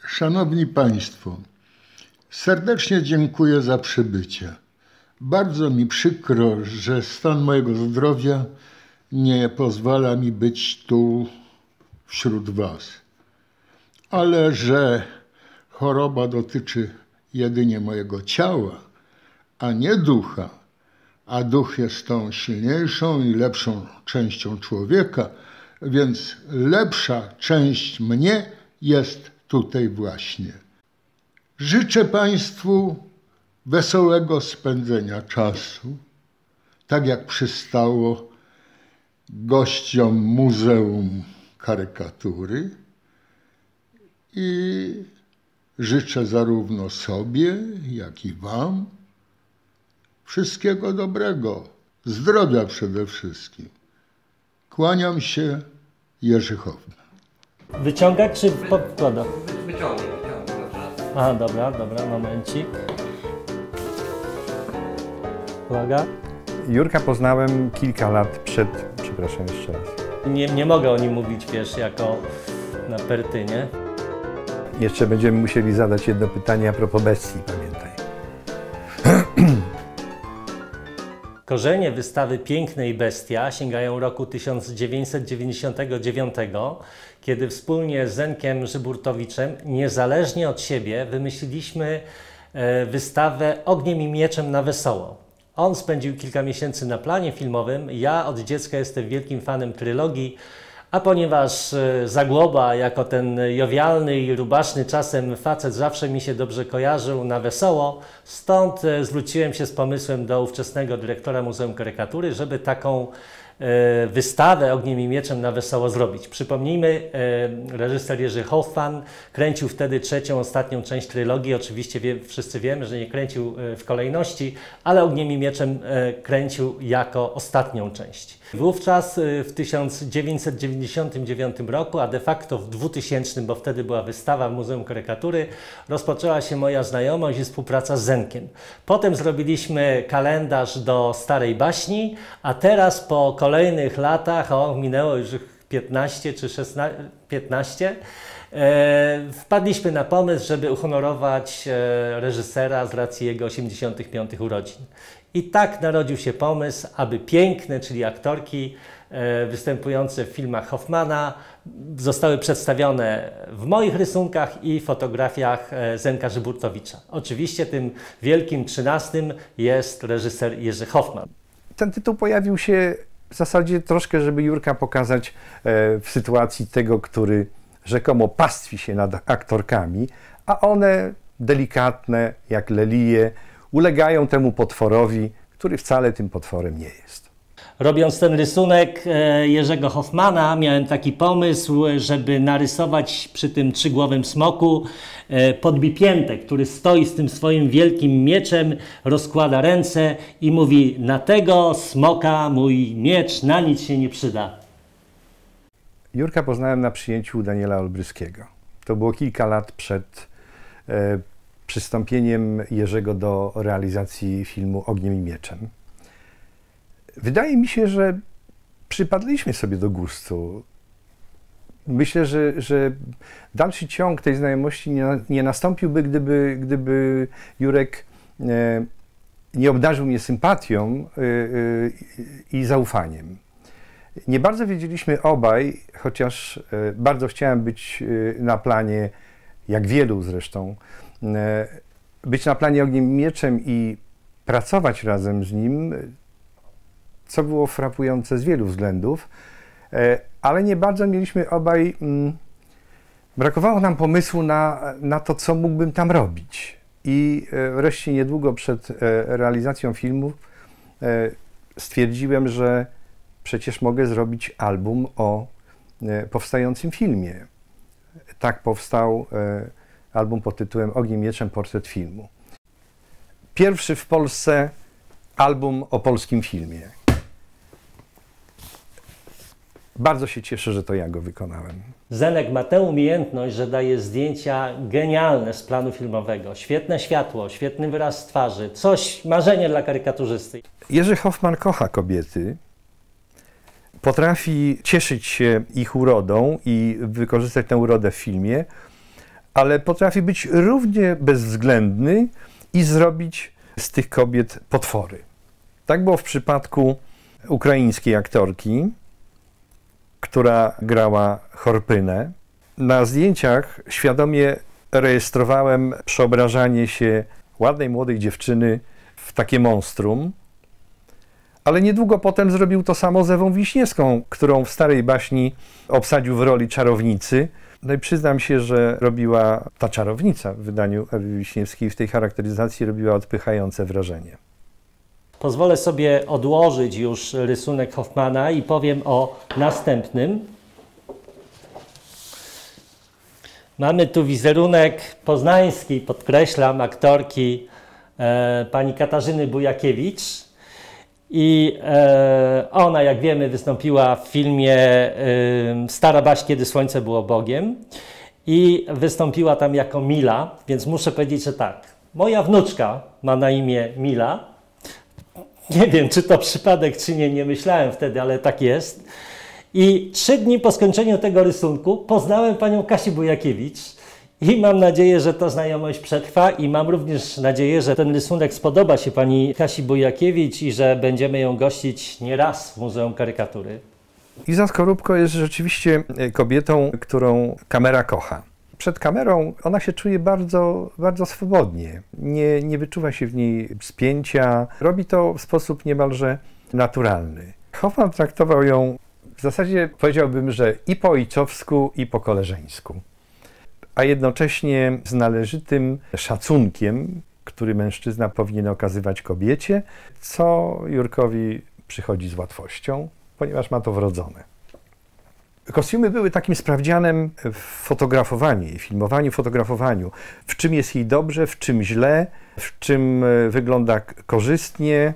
Szanowni Państwo, serdecznie dziękuję za przybycie. Bardzo mi przykro, że stan mojego zdrowia nie pozwala mi być tu wśród Was. Ale że choroba dotyczy jedynie mojego ciała, a nie ducha, a duch jest tą silniejszą i lepszą częścią człowieka, więc lepsza część mnie jest tutaj właśnie. Życzę Państwu wesołego spędzenia czasu, tak jak przystało gościom Muzeum Karykatury, i życzę zarówno sobie, jak i Wam wszystkiego dobrego, zdrowia przede wszystkim. Kłaniam się, Jerzy Hoffman. Wyciągać czy podkładam? Wyciągnij. Aha, dobra, momencik. Uwaga. Jurka poznałem kilka lat przed, przepraszam jeszcze raz. Nie mogę o nim mówić, wiesz, jako na Pertynie. Jeszcze będziemy musieli zadać jedno pytanie a propos bestii, pamiętaj. Korzenie wystawy Piękne i Bestia sięgają roku 1999, kiedy wspólnie z Zenkiem Żyburtowiczem, niezależnie od siebie, wymyśliliśmy wystawę Ogniem i Mieczem na wesoło. On spędził kilka miesięcy na planie filmowym, ja od dziecka jestem wielkim fanem trylogii, a ponieważ Zagłoba jako ten jowialny i rubaszny czasem facet zawsze mi się dobrze kojarzył na wesoło, stąd zwróciłem się z pomysłem do ówczesnego dyrektora Muzeum Karykatury, żeby taką wystawę Ogniem i Mieczem na wesoło zrobić. Przypomnijmy, reżyser Jerzy Hoffman kręcił wtedy trzecią, ostatnią część trylogii. Oczywiście wszyscy wiemy, że nie kręcił w kolejności, ale Ogniem i Mieczem kręcił jako ostatnią część. Wówczas w 1999 roku, a de facto w 2000, bo wtedy była wystawa w Muzeum Karykatury, rozpoczęła się moja znajomość i współpraca z Zenkiem. Potem zrobiliśmy kalendarz do Starej Baśni, a teraz po kolejnych latach, minęło już 15 czy 15, wpadliśmy na pomysł, żeby uhonorować reżysera z racji jego 85 urodzin. I tak narodził się pomysł, aby piękne, czyli aktorki występujące w filmach Hoffmana, zostały przedstawione w moich rysunkach i fotografiach Zenka Żyburtowicza. Oczywiście tym wielkim 13 jest reżyser Jerzy Hoffman. Ten tytuł pojawił się w zasadzie troszkę, żeby Jurka pokazać w sytuacji tego, który rzekomo pastwi się nad aktorkami, a one delikatne, jak lelie, ulegają temu potworowi, który wcale tym potworem nie jest. Robiąc ten rysunek Jerzego Hoffmana, miałem taki pomysł, żeby narysować przy tym trzygłowym smoku podbipiętę, który stoi z tym swoim wielkim mieczem, rozkłada ręce i mówi: na tego smoka mój miecz na nic się nie przyda. Jurka poznałem na przyjęciu u Daniela Olbryskiego. To było kilka lat przed przystąpieniem Jerzego do realizacji filmu Ogniem i Mieczem. Wydaje mi się, że przypadliśmy sobie do gustu. Myślę, że dalszy ciąg tej znajomości nie nastąpiłby, gdyby Jurek nie obdarzył mnie sympatią i zaufaniem. Nie bardzo wiedzieliśmy obaj, chociaż bardzo chciałem być na planie, jak wielu zresztą, być na planie Ogniem i Mieczem i pracować razem z nim, co było frapujące z wielu względów, ale nie bardzo mieliśmy obaj, brakowało nam pomysłu na to, co mógłbym tam robić. I wreszcie niedługo przed realizacją filmu stwierdziłem, że przecież mogę zrobić album o powstającym filmie. Tak powstał album pod tytułem Ogniem i Mieczem, portret filmu. Pierwszy w Polsce album o polskim filmie. Bardzo się cieszę, że to ja go wykonałem. Zenek ma tę umiejętność, że daje zdjęcia genialne z planu filmowego. Świetne światło, świetny wyraz twarzy, coś, marzenie dla karykaturzysty. Jerzy Hoffman kocha kobiety, potrafi cieszyć się ich urodą i wykorzystać tę urodę w filmie, ale potrafi być równie bezwzględny i zrobić z tych kobiet potwory. Tak było w przypadku ukraińskiej aktorki, która grała Chorpynę. Na zdjęciach świadomie rejestrowałem przeobrażanie się ładnej, młodej dziewczyny w takie monstrum, ale niedługo potem zrobił to samo z Ewą Wiśniewską, którą w starej baśni obsadził w roli czarownicy. No i przyznam się, że robiła ta czarownica w wydaniu Ewy Wiśniewskiej, w tej charakteryzacji robiła odpychające wrażenie. Pozwolę sobie odłożyć już rysunek Hoffmana i powiem o następnym. Mamy tu wizerunek poznański, podkreślam, aktorki pani Katarzyny Bujakiewicz. I ona, jak wiemy, wystąpiła w filmie Stara Baś, kiedy słońce było Bogiem i wystąpiła tam jako Mila, więc muszę powiedzieć, że tak, moja wnuczka ma na imię Mila. Nie wiem, czy to przypadek, czy nie, nie myślałem wtedy, ale tak jest. I 3 dni po skończeniu tego rysunku poznałem panią Kasię Bujakiewicz i mam nadzieję, że ta znajomość przetrwa i mam również nadzieję, że ten rysunek spodoba się pani Kasi Bujakiewicz i że będziemy ją gościć nieraz w Muzeum Karykatury. Iza Skorupko jest rzeczywiście kobietą, którą kamera kocha. Przed kamerą ona się czuje bardzo, bardzo swobodnie. Nie wyczuwa się w niej spięcia. Robi to w sposób niemalże naturalny. Hoffman traktował ją w zasadzie, powiedziałbym, że i po ojcowsku, i po koleżeńsku. A jednocześnie z należytym szacunkiem, który mężczyzna powinien okazywać kobiecie, co Jurkowi przychodzi z łatwością, ponieważ ma to wrodzone. Kostiumy były takim sprawdzianem w fotografowaniu, filmowaniu, fotografowaniu. W czym jest jej dobrze, w czym źle, w czym wygląda korzystnie.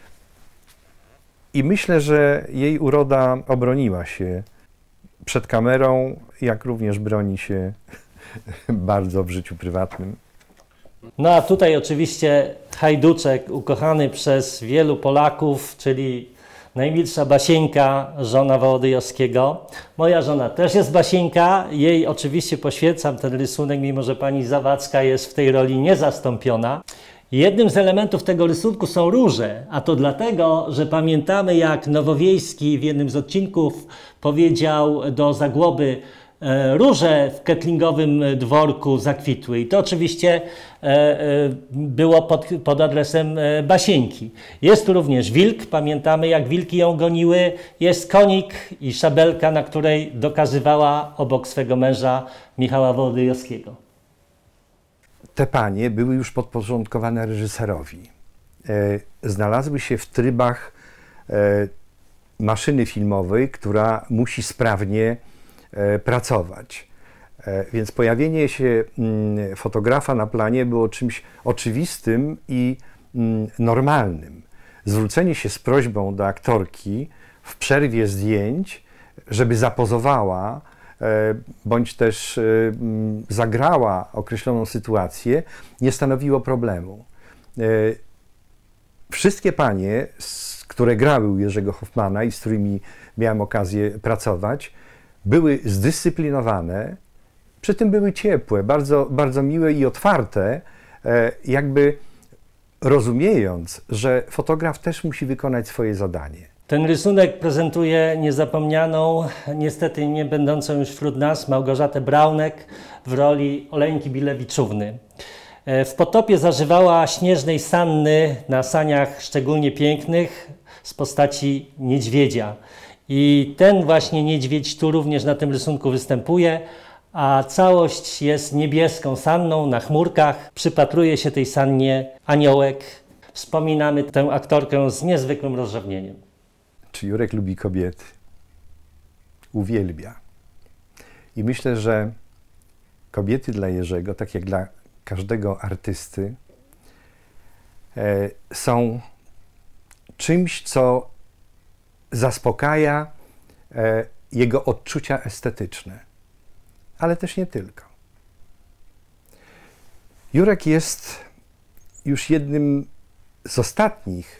I myślę, że jej uroda obroniła się przed kamerą, jak również broni się bardzo w życiu prywatnym. No a tutaj oczywiście Hajduczek, ukochany przez wielu Polaków, czyli najmilsza Basieńka, żona Wołodyjowskiego. Moja żona też jest Basieńka, jej oczywiście poświęcam ten rysunek, mimo że pani Zawadzka jest w tej roli niezastąpiona. Jednym z elementów tego rysunku są róże, a to dlatego, że pamiętamy, jak Nowowiejski w jednym z odcinków powiedział do Zagłoby: róże w ketlingowym dworku zakwitły. I to oczywiście było pod adresem Basieńki. Jest tu również wilk, pamiętamy, jak wilki ją goniły. Jest konik i szabelka, na której dokazywała obok swego męża Michała Wołodyjowskiego. Te panie były już podporządkowane reżyserowi. Znalazły się w trybach maszyny filmowej, która musi sprawnie pracować. Więc pojawienie się fotografa na planie było czymś oczywistym i normalnym. Zwrócenie się z prośbą do aktorki w przerwie zdjęć, żeby zapozowała, bądź też zagrała określoną sytuację, nie stanowiło problemu. Wszystkie panie, które grały u Jerzego Hoffmana i z którymi miałem okazję pracować, były zdyscyplinowane, przy tym były ciepłe, bardzo, bardzo miłe i otwarte, jakby rozumiejąc, że fotograf też musi wykonać swoje zadanie. Ten rysunek prezentuje niezapomnianą, niestety nie będącą już wśród nas, Małgorzatę Braunek w roli Oleńki Bilewiczówny. W Potopie zażywała śnieżnej sanny na saniach szczególnie pięknych z postaci niedźwiedzia. I ten właśnie niedźwiedź tu również na tym rysunku występuje, a całość jest niebieską sanną na chmurkach. Przypatruje się tej sannie aniołek. Wspominamy tę aktorkę z niezwykłym rozrzewnieniem. Czy Jurek lubi kobiety? Uwielbia. I myślę, że kobiety dla Jerzego, tak jak dla każdego artysty, są czymś, co zaspokaja jego odczucia estetyczne. Ale też nie tylko. Jurek jest już jednym z ostatnich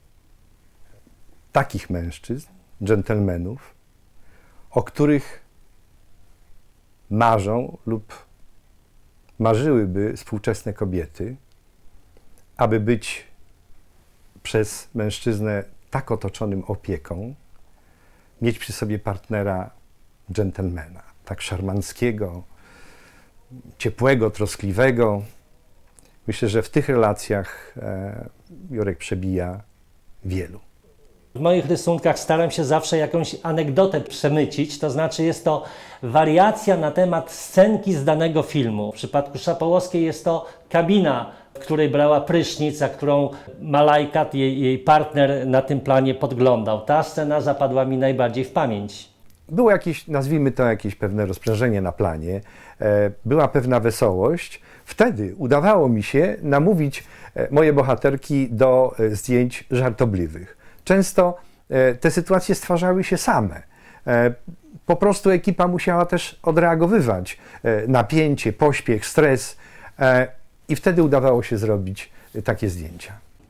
takich mężczyzn, dżentelmenów, o których marzą lub marzyłyby współczesne kobiety, aby być przez mężczyznę tak otoczonym opieką, mieć przy sobie partnera dżentelmena, tak szarmanckiego, ciepłego, troskliwego. Myślę, że w tych relacjach Jurek przebija wielu. W moich rysunkach staram się zawsze jakąś anegdotę przemycić, to znaczy jest to wariacja na temat scenki z danego filmu. W przypadku Szapołowskiej jest to kabina, w której brała prysznic, a którą Malajkat, jej partner, na tym planie podglądał. Ta scena zapadła mi najbardziej w pamięć. Było jakieś, nazwijmy to, jakieś pewne rozprężenie na planie, była pewna wesołość. Wtedy udawało mi się namówić moje bohaterki do zdjęć żartobliwych. Często te sytuacje stwarzały się same. Po prostu ekipa musiała też odreagowywać napięcie, pośpiech, stres i wtedy udawało się zrobić takie zdjęcia.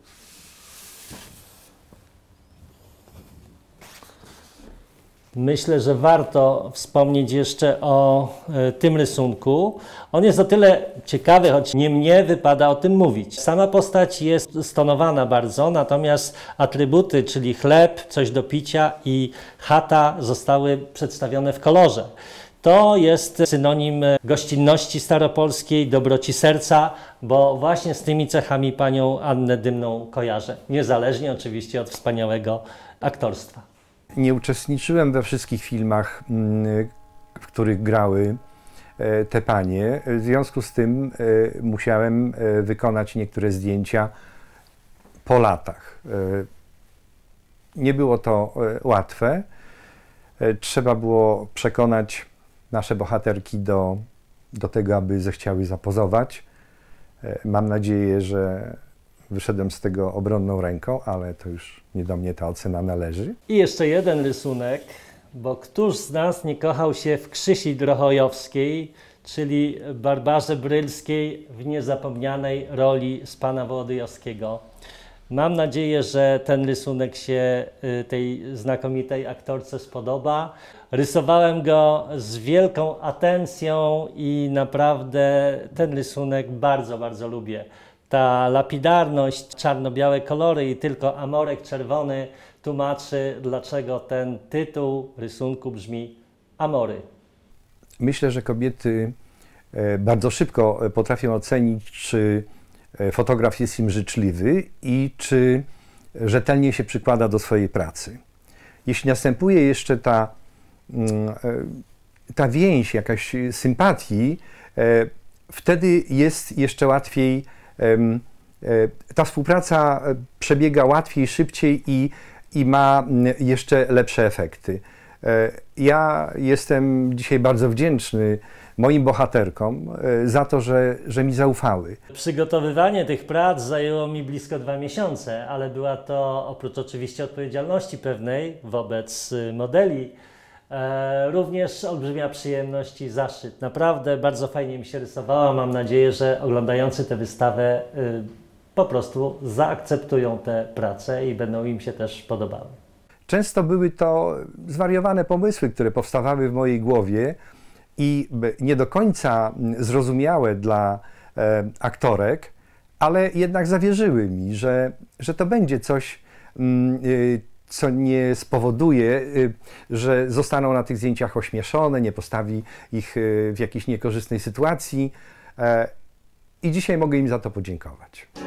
Myślę, że warto wspomnieć jeszcze o tym rysunku. On jest o tyle ciekawy, choć nie mnie wypada o tym mówić. Sama postać jest stonowana bardzo, natomiast atrybuty, czyli chleb, coś do picia i chata zostały przedstawione w kolorze. To jest synonim gościnności staropolskiej, dobroci serca, bo właśnie z tymi cechami panią Annę Dymną kojarzę. Niezależnie oczywiście od wspaniałego aktorstwa. Nie uczestniczyłem we wszystkich filmach, w których grały te panie. W związku z tym musiałem wykonać niektóre zdjęcia po latach. Nie było to łatwe. Trzeba było przekonać nasze bohaterki do tego, aby zechciały zapozować. Mam nadzieję, że wyszedłem z tego obronną ręką, ale to już nie do mnie ta ocena należy. I jeszcze jeden rysunek, bo któż z nas nie kochał się w Krzysi Drochojowskiej, czyli Barbarze Brylskiej w niezapomnianej roli z pana Wołodyjowskiego. Mam nadzieję, że ten rysunek się tej znakomitej aktorce spodoba. Rysowałem go z wielką atencją i naprawdę ten rysunek bardzo, bardzo lubię. Ta lapidarność, czarno-białe kolory i tylko amorek czerwony tłumaczy, dlaczego ten tytuł rysunku brzmi Amory. Myślę, że kobiety bardzo szybko potrafią ocenić, czy fotograf jest im życzliwy i czy rzetelnie się przykłada do swojej pracy. Jeśli następuje jeszcze ta więź, jakaś sympatii, wtedy jest jeszcze łatwiej, ta współpraca przebiega łatwiej, szybciej i ma jeszcze lepsze efekty. Ja jestem dzisiaj bardzo wdzięczny moim bohaterkom za to, że mi zaufały. Przygotowywanie tych prac zajęło mi blisko 2 miesiące, ale była to, oprócz oczywiście odpowiedzialności pewnej wobec modeli, również olbrzymia przyjemność i zaszczyt. Naprawdę bardzo fajnie mi się rysowało. Mam nadzieję, że oglądający tę wystawę po prostu zaakceptują te prace i będą im się też podobały. Często były to zwariowane pomysły, które powstawały w mojej głowie i nie do końca zrozumiałe dla aktorek, ale jednak zawierzyły mi, że to będzie coś, co nie spowoduje, że zostaną na tych zdjęciach ośmieszone, nie postawi ich w jakiejś niekorzystnej sytuacji. I dzisiaj mogę im za to podziękować.